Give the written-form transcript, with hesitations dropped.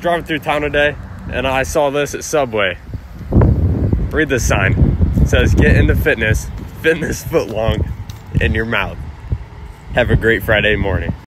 driving through town today, and I saw this at Subway. Read this sign. It says, get into fitness, fitness foot long in your mouth. Have a great Friday morning.